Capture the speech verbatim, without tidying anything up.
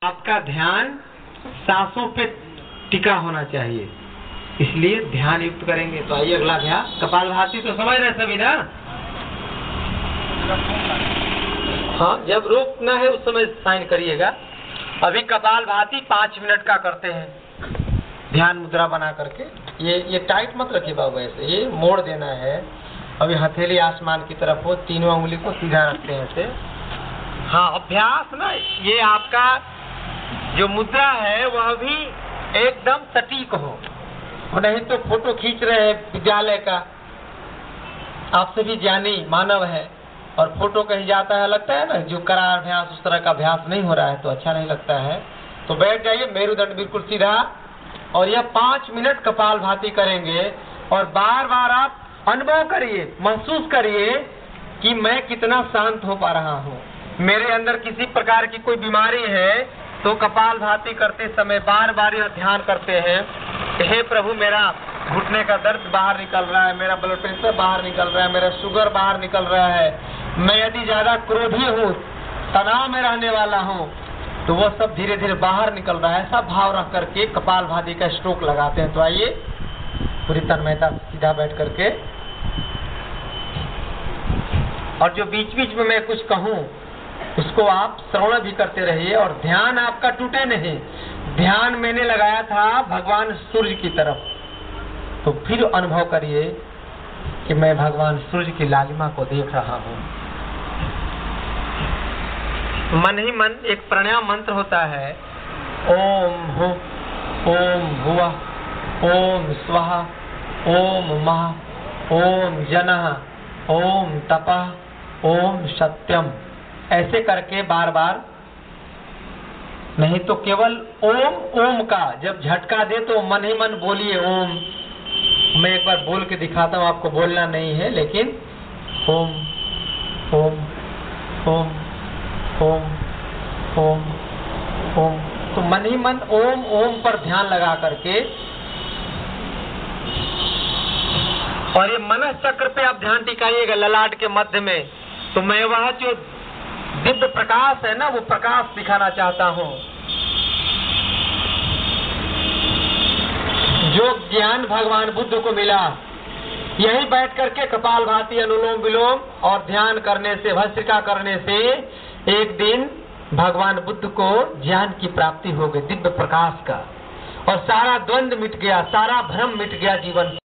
आपका ध्यान सांसों पे टिका होना चाहिए, इसलिए ध्यान युक्त करेंगे। तो आइए अगला अभ्यास कपालभाति। तो समझ रहे सभी ना? हाँ, जब रोकना है उस समय साइन करिएगा। अभी कपालभाति पाँच मिनट का करते हैं, ध्यान मुद्रा बना करके। ये ये टाइट मत रखिए बाबू, ऐसे ये मोड़ देना है। अभी हथेली आसमान की तरफ हो, तीनों उंगली को सीधा रखते हैं ऐसे। हाँ, अभ्यास ना, ये आपका जो मुद्रा है वह भी एकदम सटीक हो, और नहीं तो फोटो खींच रहे हैं विद्यालय का, आप सभी ज्ञानी मानव है, और फोटो कहीं जाता है लगता है ना जो करार अभ्यास, उस तरह का अभ्यास नहीं हो रहा है तो अच्छा नहीं लगता है। तो बैठ जाइए, मेरुदंड बिल्कुल सीधा, और यह पाँच मिनट कपालभाति करेंगे। और बार बार आप अनुभव करिए, महसूस करिए कि मैं कितना शांत हो पा रहा हूँ। मेरे अंदर किसी प्रकार की कोई बीमारी है तो कपालभाति करते समय बार बार यह ध्यान करते हैं, हे प्रभु मेरा घुटने का दर्द बाहर निकल रहा है, मेरा ब्लड प्रेशर बाहर निकल रहा है, मेरा शुगर बाहर निकल रहा है, मैं यदि ज्यादा क्रोधी हूँ, तनाव में रहने वाला हूँ, तो वो सब धीरे धीरे बाहर निकल रहा है। ऐसा भाव रख करके कपालभाति का स्ट्रोक लगाते हैं। तो आइए पूरी तन्मयता सीधा बैठ करके, और जो बीच बीच में मैं कुछ कहूँ उसको आप श्रवण भी करते रहिए, और ध्यान आपका टूटे नहीं। ध्यान मैंने लगाया था भगवान सूर्य की तरफ, तो फिर अनुभव करिए कि मैं भगवान सूर्य की लालिमा को देख रहा हूँ। मन ही मन एक प्राणायाम मंत्र होता है, ओम हु, ओम भुवः, ओम स्वः, ओम महा, ओम जनः, ओम तपः, ओम सत्यम। ऐसे करके बार बार, नहीं तो केवल ओम ओम का जब झटका दे तो मन ही मन बोलिए ओम। मैं एक बार बोल के दिखाता हूँ, आपको बोलना नहीं है, लेकिन ओम ओम ओम ओम ओम ओम। तो मन ही मन ओम ओम पर ध्यान लगा करके, और ये मनस चक्र पे आप ध्यान टिकाइएगा ललाट के मध्य में। तो मैं वह जो दिव्य प्रकाश है ना, वो प्रकाश दिखाना चाहता हूँ, जो ज्ञान भगवान बुद्ध को मिला। यही बैठ करके कपालभाति, अनुलोम विलोम और ध्यान करने से, भस्त्रिका करने से एक दिन भगवान बुद्ध को ज्ञान की प्राप्ति हो गई, दिव्य प्रकाश का, और सारा द्वंद्व मिट गया, सारा भ्रम मिट गया जीवन